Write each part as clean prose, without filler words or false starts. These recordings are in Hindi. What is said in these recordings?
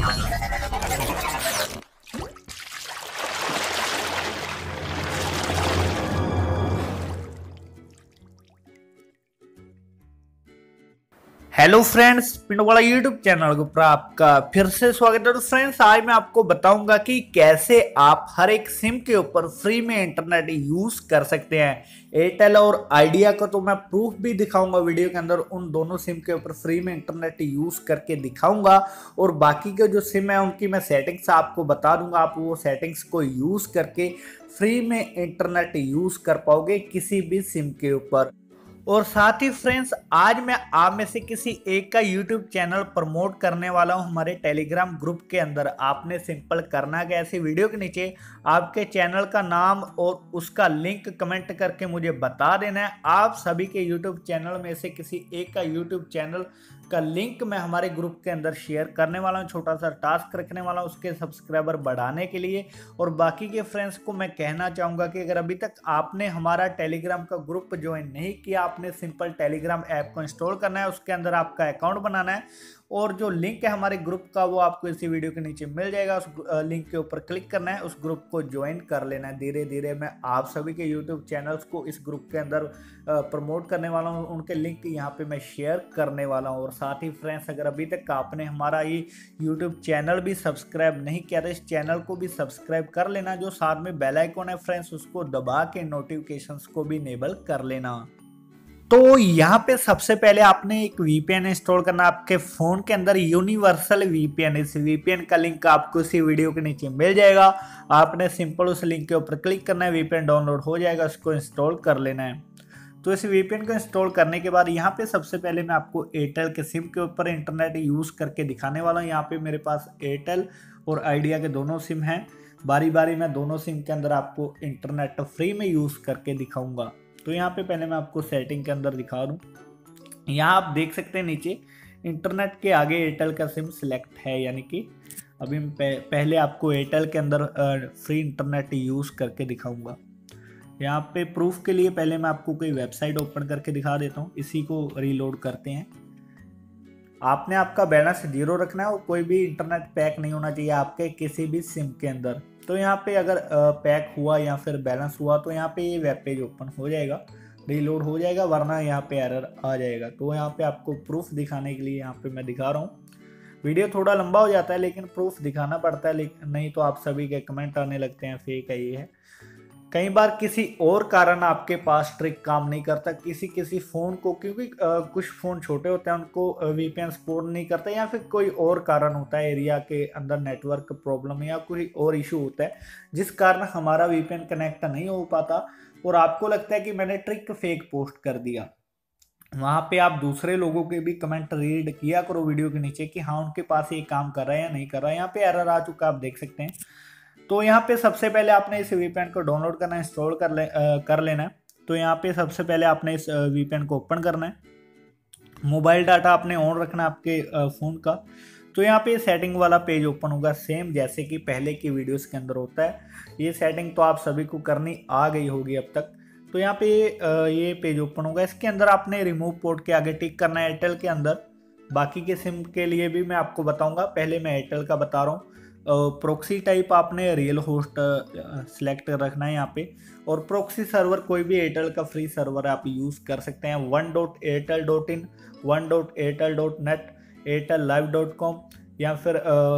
Hello friends, Pindwara YouTube channel के ऊपर आपका फिर से स्वागत है। तो फ्रेंड्स, आज मैं आपको बताऊंगा कि कैसे आप हर एक सिम के ऊपर फ्री में इंटरनेट यूज कर सकते हैं। एयरटेल और आइडिया को तो मैं प्रूफ भी दिखाऊंगा वीडियो के अंदर, उन दोनों सिम के ऊपर फ्री में इंटरनेट यूज करके दिखाऊंगा। और बाकी के जो सिम है उनकी मैं सेटिंग्स आपको बता दूंगा, आप वो सेटिंग्स को यूज करके फ्री में इंटरनेट यूज कर पाओगे किसी भी सिम के ऊपर। और साथ ही फ्रेंड्स, आज मैं आप में से किसी एक का यूट्यूब चैनल प्रमोट करने वाला हूं हमारे टेलीग्राम ग्रुप के अंदर। आपने सिंपल करना क्या, ऐसे वीडियो के नीचे आपके चैनल का नाम और उसका लिंक कमेंट करके मुझे बता देना है। आप सभी के यूट्यूब चैनल में से किसी एक का यूट्यूब चैनल का लिंक मैं हमारे ग्रुप के अंदर शेयर करने वाला हूं। छोटा सा टास्क रखने वाला हूं उसके सब्सक्राइबर बढ़ाने के लिए। और बाकी के फ्रेंड्स को मैं कहना चाहूँगा कि अगर अभी तक आपने हमारा टेलीग्राम का ग्रुप ज्वाइन नहीं किया, आपने सिंपल टेलीग्राम ऐप को इंस्टॉल करना है, उसके अंदर आपका अकाउंट बनाना है और जो लिंक है हमारे ग्रुप का वो आपको इसी वीडियो के नीचे मिल जाएगा। उस लिंक के ऊपर क्लिक करना है, उस ग्रुप को ज्वाइन कर लेना है। धीरे धीरे मैं आप सभी के यूट्यूब चैनल्स को इस ग्रुप के अंदर प्रमोट करने वाला हूँ, उनके लिंक यहाँ पे मैं शेयर करने वाला हूँ। और साथ ही फ्रेंड्स, अगर अभी तक आपने हमारा ये यूट्यूब चैनल भी सब्सक्राइब नहीं किया तो इस चैनल को भी सब्सक्राइब कर लेना। जो साथ में बेल आइकन है फ्रेंड्स, उसको दबा के नोटिफिकेशंस को भी इनेबल कर लेना। तो यहाँ पे सबसे पहले आपने एक वीपीएन इंस्टॉल करना आपके फोन के अंदर, यूनिवर्सल वीपीएन। इस वीपीएन का लिंक आपको इसी वीडियो के नीचे मिल जाएगा। आपने सिंपल उस लिंक के ऊपर क्लिक करना है, वीपीएन डाउनलोड हो जाएगा, उसको इंस्टॉल कर लेना है। तो इस वीपीएन को इंस्टॉल करने के बाद यहाँ पे सबसे पहले मैं आपको एयरटेल के सिम के ऊपर इंटरनेट यूज करके दिखाने वाला हूँ। यहाँ पे मेरे पास एयरटेल और आइडिया के दोनों सिम हैं। बारी बारी मैं दोनों सिम के अंदर आपको इंटरनेट फ्री में यूज करके दिखाऊंगा। तो यहाँ पे पहले मैं आपको सेटिंग के अंदर दिखा दूँ। यहाँ आप देख सकते हैं नीचे इंटरनेट के आगे एयरटेल का सिम सिलेक्ट है, यानी कि अभी मैं पहले आपको एयरटेल के अंदर फ्री इंटरनेट यूज़ करके दिखाऊंगा। यहाँ पे प्रूफ के लिए पहले मैं आपको कोई वेबसाइट ओपन करके दिखा देता हूँ। इसी को रीलोड करते हैं। आपने आपका बैलेंस 0 रखना है और कोई भी इंटरनेट पैक नहीं होना चाहिए आपके किसी भी सिम के अंदर। तो यहाँ पे अगर पैक हुआ या फिर बैलेंस हुआ तो यहाँ पे ये वेब पेज ओपन हो जाएगा, रीलोड हो जाएगा, वरना यहाँ पे एरर आ जाएगा। तो यहाँ पे आपको प्रूफ दिखाने के लिए यहाँ पे मैं दिखा रहा हूँ। वीडियो थोड़ा लंबा हो जाता है लेकिन प्रूफ दिखाना पड़ता है, लेकिन नहीं तो आप सभी के कमेंट आने लगते हैं फेक है ये है। कई बार किसी और कारण आपके पास ट्रिक काम नहीं करता, किसी फ़ोन को, क्योंकि कुछ फ़ोन छोटे होते हैं उनको वीपीएन सपोर्ट नहीं करता, या फिर कोई और कारण होता है, एरिया के अंदर नेटवर्क प्रॉब्लम या कोई और इशू होता है जिस कारण हमारा वीपीएन कनेक्ट नहीं हो पाता और आपको लगता है कि मैंने ट्रिक फेक पोस्ट कर दिया। वहाँ पे आप दूसरे लोगों के भी कमेंट रीड किया करो वीडियो के नीचे कि हाँ उनके पास ये काम कर रहा है या नहीं कर रहा है। यहाँ पे एरर आ चुका आप देख सकते हैं। तो यहाँ पे सबसे पहले आपने इस वीपीएन को डाउनलोड करना है, इंस्टॉल कर लेना है। तो यहाँ पे सबसे पहले आपने इस वीपीएन को ओपन करना है। मोबाइल डाटा आपने ऑन रखना है आपके फ़ोन का। तो यहाँ पे सेटिंग वाला पेज ओपन होगा, सेम जैसे कि पहले की वीडियोस के अंदर होता है। ये सेटिंग तो आप सभी को करनी आ गई होगी अब तक। तो यहाँ पे ये पेज ओपन होगा। इसके अंदर आपने रिमूव पोर्ट के आगे टिक करना है एयरटेल के अंदर। बाकी के सिम के लिए भी मैं आपको बताऊंगा, पहले मैं एयरटेल का बता रहा हूँ। प्रोक्सी टाइप आपने रियल होस्ट सिलेक्ट रखना है यहाँ पे। और प्रोक्सी सर्वर कोई भी एयरटेल का फ्री सर्वर आप यूज़ कर सकते हैं। 1.airtel.in, 1.airtel.net, airtellive.com या फिर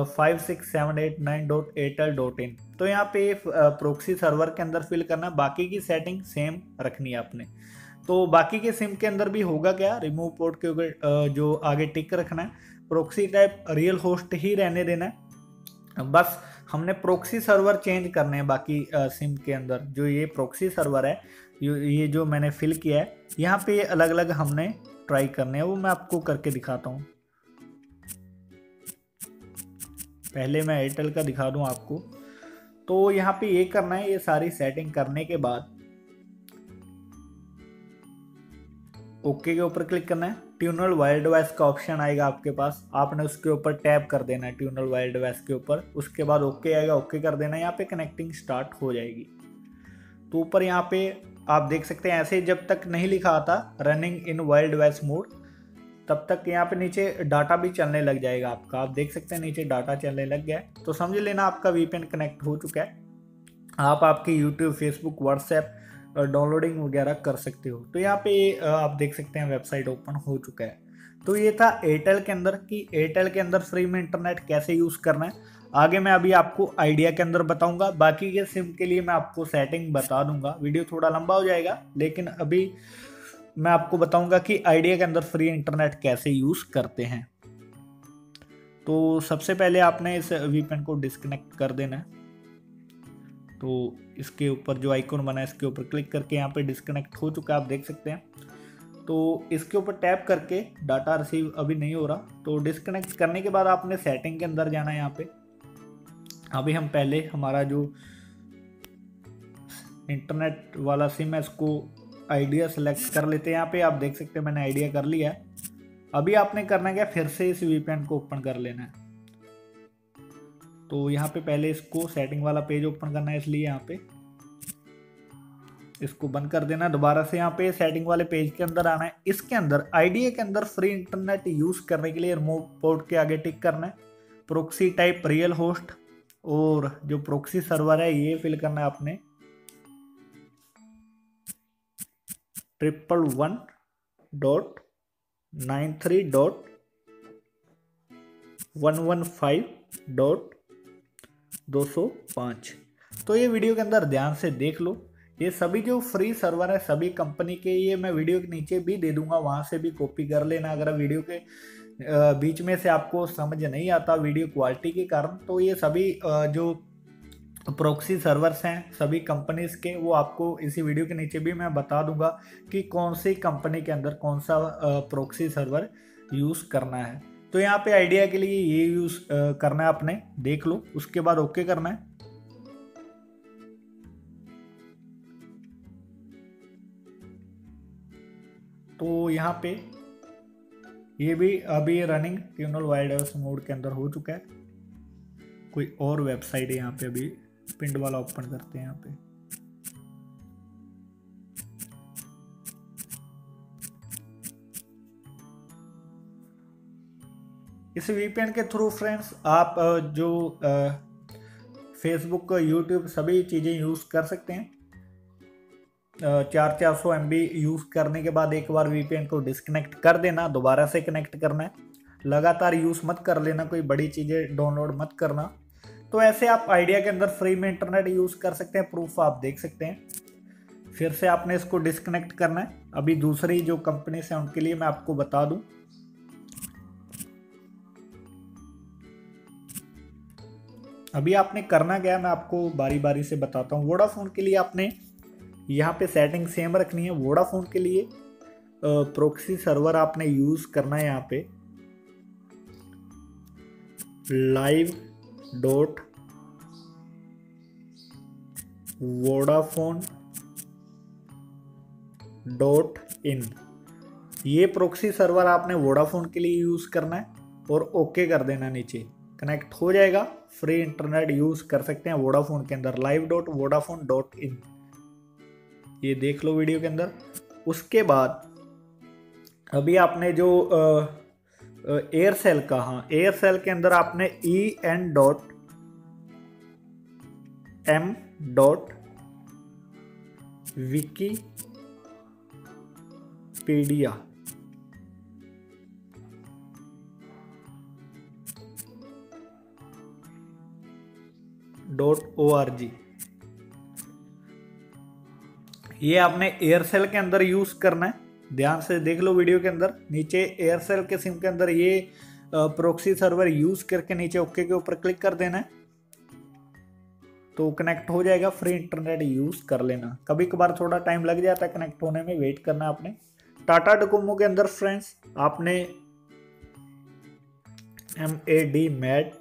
56789.airtel.in। तो यहाँ पे प्रोक्सी सर्वर के अंदर फिल करना, बाकी की सेटिंग सेम रखनी है आपने। तो बाकी के सिम के अंदर भी होगा क्या, रिमूव पोर्ट के जो आगे टिक रखना है, प्रोक्सी टाइप रियल होस्ट ही रहने देना है। बस हमने प्रोक्सी सर्वर चेंज करने हैं बाकी सिम के अंदर। जो ये प्रोक्सी सर्वर है, ये जो मैंने फिल किया है, यहाँ पे ये अलग अलग हमने ट्राई करने हैं, वो मैं आपको करके दिखाता हूँ। पहले मैं एयरटेल का दिखा दूँ आपको। तो यहाँ पे ये करना है, ये सारी सेटिंग करने के बाद ओके के ऊपर क्लिक करना है। ट्यूनल वायर डिवाइस का ऑप्शन आएगा आपके पास, आपने उसके ऊपर टैप कर देना है ट्यूनल वायर डिवाइस के ऊपर। उसके बाद ओके आएगा, ओके कर देना है। यहाँ पे कनेक्टिंग स्टार्ट हो जाएगी। तो ऊपर यहाँ पे आप देख सकते हैं ऐसे जब तक नहीं लिखा आता running in wire device mode, तब तक यहाँ पे नीचे डाटा भी चलने लग जाएगा आपका। आप देख सकते हैं नीचे डाटा चलने लग गया है, तो समझ लेना आपका वीपीएन कनेक्ट हो चुका है। आप आपके यूट्यूब, फेसबुक, व्हाट्सएप डाउनलोडिंग वगैरह कर सकते हो। तो यहाँ पे आप देख सकते हैं वेबसाइट ओपन हो चुका है। तो ये था एयरटेल के अंदर कि एयरटेल के अंदर फ्री में इंटरनेट कैसे यूज़ करना है। आगे मैं अभी आपको आइडिया के अंदर बताऊंगा। बाकी के सिम के लिए मैं आपको सेटिंग बता दूंगा। वीडियो थोड़ा लंबा हो जाएगा, लेकिन अभी मैं आपको बताऊंगा कि आइडिया के अंदर फ्री इंटरनेट कैसे यूज़ करते हैं। तो सबसे पहले आपने इस वीपीएन को डिस्कनेक्ट कर देना है। तो इसके ऊपर जो आइकॉन बना है इसके ऊपर क्लिक करके यहाँ पे डिस्कनेक्ट हो चुका है, आप देख सकते हैं। तो इसके ऊपर टैप करके डाटा रिसीव अभी नहीं हो रहा, तो डिस्कनेक्ट करने के बाद आपने सेटिंग के अंदर जाना है। यहाँ पे अभी हम पहले हमारा जो इंटरनेट वाला सिम है इसको आइडिया सेलेक्ट कर लेते हैं। यहाँ पे आप देख सकते हैं मैंने आइडिया कर लिया है। अभी आपने करना क्या, फिर से इस वीपीएन को ओपन कर लेना है। तो यहाँ पे पहले इसको सेटिंग वाला पेज ओपन करना है, इसलिए यहाँ पे इसको बंद कर देना। दोबारा से यहाँ पे सेटिंग वाले पेज के अंदर आना है। इसके अंदर आइडिया के अंदर फ्री इंटरनेट यूज करने के लिए रिमोट पोर्ट के आगे टिक करना है। प्रोक्सी टाइप रियल होस्ट, और जो प्रोक्सी सर्वर है ये फिल करना है आपने 111.93.115.205। तो ये वीडियो के अंदर ध्यान से देख लो। ये सभी जो फ्री सर्वर है सभी कंपनी के, ये मैं वीडियो के नीचे भी दे दूंगा, वहां से भी कॉपी कर लेना। अगर वीडियो के बीच में से आपको समझ नहीं आता वीडियो क्वालिटी के कारण, तो ये सभी जो प्रॉक्सी सर्वर्स हैं सभी कंपनीज के, वो आपको इसी वीडियो के नीचे भी मैं बता दूंगा कि कौन सी कंपनी के अंदर कौन सा प्रॉक्सी सर्वर यूज़ करना है। तो यहाँ पे आइडिया के लिए ये यूज़ करना है आपने, देख लो। उसके बाद ओके करना है। तो यहाँ पे ये भी अभी रनिंग ट्यूनल वायरलेस मोड के अंदर हो चुका है। कोई और वेबसाइट है यहाँ पे, अभी पिंड वाला ओपन करते हैं। यहाँ पे इस वीपीएन के थ्रू फ्रेंड्स आप जो फेसबुक, यूट्यूब सभी चीज़ें यूज़ कर सकते हैं। 400 MB यूज़ करने के बाद एक बार वीपीएन को डिस्कनेक्ट कर देना, दोबारा से कनेक्ट करना है। लगातार यूज़ मत कर लेना, कोई बड़ी चीज़ें डाउनलोड मत करना। तो ऐसे आप आइडिया के अंदर फ्री में इंटरनेट यूज़ कर सकते हैं। प्रूफ आप देख सकते हैं। फिर से आपने इसको डिस्कनेक्ट करना है। अभी दूसरी जो कंपनी से उनके लिए मैं आपको बता दूं। अभी आपने करना क्या है मैं आपको बारी बारी से बताता हूँ। वोडाफोन के लिए आपने यहाँ पे सेटिंग सेम रखनी है। वोडाफोन के लिए प्रॉक्सी सर्वर आपने यूज़ करना है। यहाँ पे live.vodafone.in, ये प्रॉक्सी सर्वर आपने वोडाफोन के लिए यूज़ करना है और ओके कर देना। नीचे कनेक्ट हो जाएगा, फ्री इंटरनेट यूज़ कर सकते हैं वोडाफोन के अंदर। live.vodafone.in, ये देख लो वीडियो के अंदर। उसके बाद अभी आपने जो एयरसेल का, हाँ एयरसेल के अंदर आपने en.wikipedia.org, ये आपने एयरसेल के अंदर यूज करना है। ध्यान से देख लो वीडियो के अंदर। नीचे एयरसेल के सिम के अंदर ये प्रॉक्सी सर्वर यूज करके नीचे ओके के ऊपर क्लिक कर देना है, तो कनेक्ट हो जाएगा। फ्री इंटरनेट यूज कर लेना। कभी कभार थोड़ा टाइम लग जाता है कनेक्ट होने में, वेट करना है आपने। टाटा डोकोमो के अंदर फ्रेंड्स आपने MAD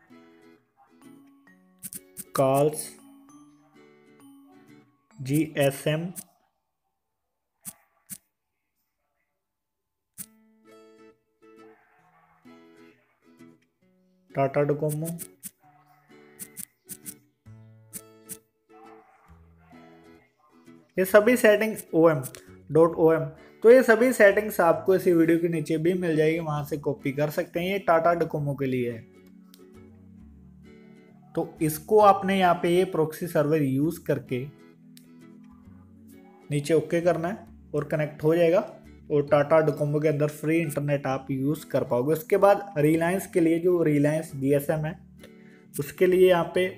calls GSM Tata Docomo, ये सभी सेटिंग OM तो ये सभी सेटिंग्स आपको इसी वीडियो के नीचे भी मिल जाएगी, वहां से कॉपी कर सकते हैं। ये टाटा डोकोमो के लिए है। तो इसको आपने यहाँ पे ये प्रॉक्सी सर्वर यूज करके नीचे ओके करना है और कनेक्ट हो जाएगा, और टाटा डोकोमो के अंदर फ्री इंटरनेट आप यूज कर पाओगे। उसके बाद रिलायंस के लिए, जो रिलायंस जीएसएम है, उसके लिए यहाँ पे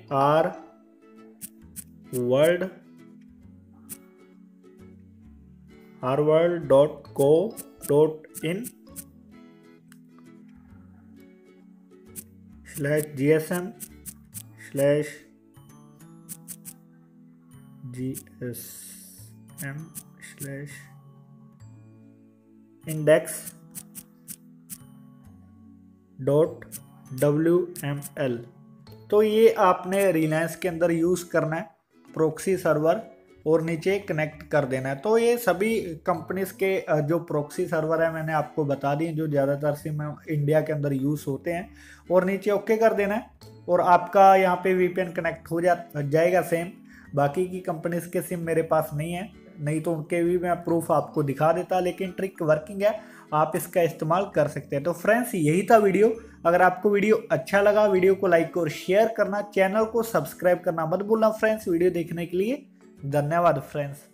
rworld.co.in/gsm/index.wml। तो ये आपने रिलायंस के अंदर यूज करना है प्रॉक्सी सर्वर, और नीचे कनेक्ट कर देना है। तो ये सभी कंपनीज के जो प्रॉक्सी सर्वर है मैंने आपको बता दिए, जो ज़्यादातर सिम इंडिया के अंदर यूज़ होते हैं, और नीचे ओके कर देना है और आपका यहाँ पे वीपीएन कनेक्ट हो जाएगा सेम। बाकी की कंपनीज के सिम मेरे पास नहीं है, नहीं तो उनके भी मैं प्रूफ आपको दिखा देता, लेकिन ट्रिक वर्किंग है, आप इसका इस्तेमाल कर सकते हैं। तो फ्रेंड्स यही था वीडियो। अगर आपको वीडियो अच्छा लगा, वीडियो को लाइक और शेयर करना, चैनल को सब्सक्राइब करना मत भूलना फ्रेंड्स। वीडियो देखने के लिए धन्यवाद फ्रेंड्स।